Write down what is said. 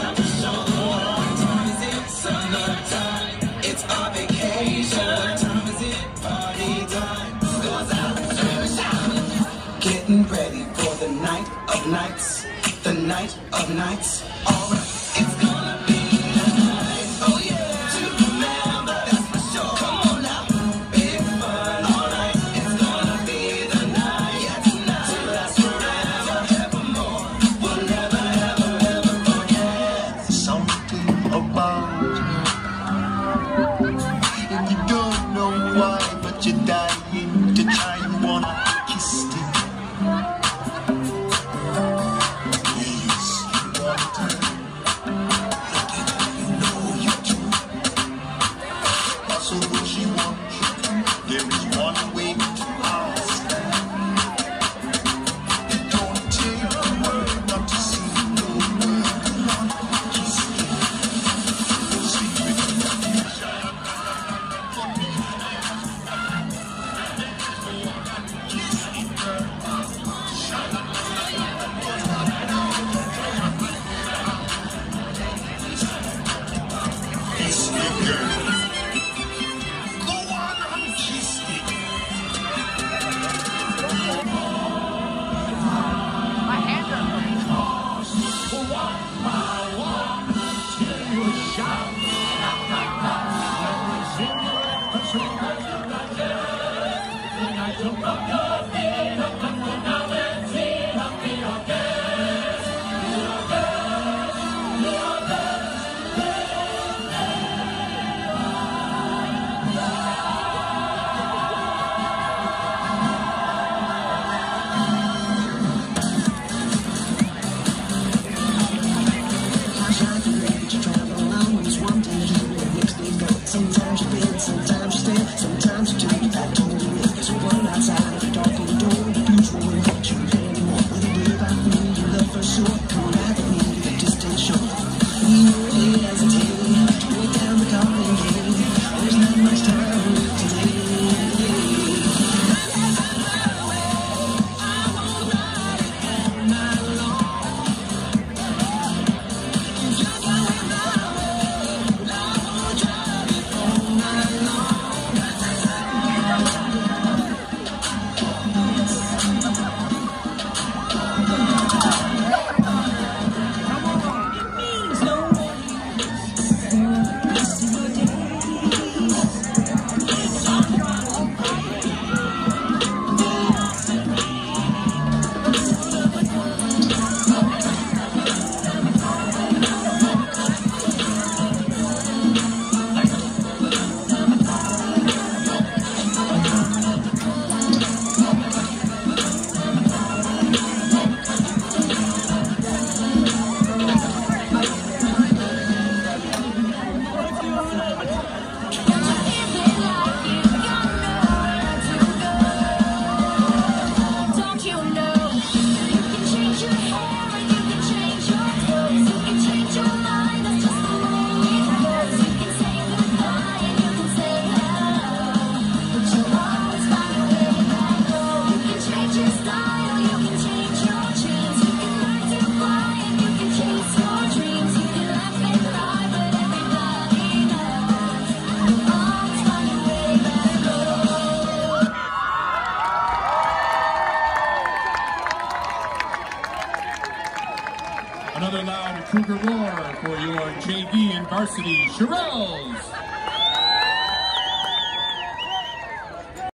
It's our vacation. Time is it? Party time. Goes out. Getting ready for the night of nights. The night of nights. Alright. It's gonna be a night. Oh yeah. To remember. That's for sure. Come on now. Big fun. Alright. It's gonna be the night. Yeah, tonight. To last forever. Evermore. We'll never, ever, ever forget. Something about you. And you don't know why, but you're dying to try. You wanna kiss it. Please, you want to. Look at her, you know you do. Also, though she wants you, there is one way to ask. It don't take a word not to see no word. Come on, kiss it. Kiss me, girl. Go on and kiss me. My hands are Sometimes you bend, sometimes you stand, sometimes you turn your back to the wind. There's one outside of the darkened door, the future will hold you anymore. With a word out for me, your love for sure. Come on out with me to the distant shore. We really hesitate to wait down the calling gate. There's not much time to delay. Another loud Cougar roar for your JV and varsity Shirelles.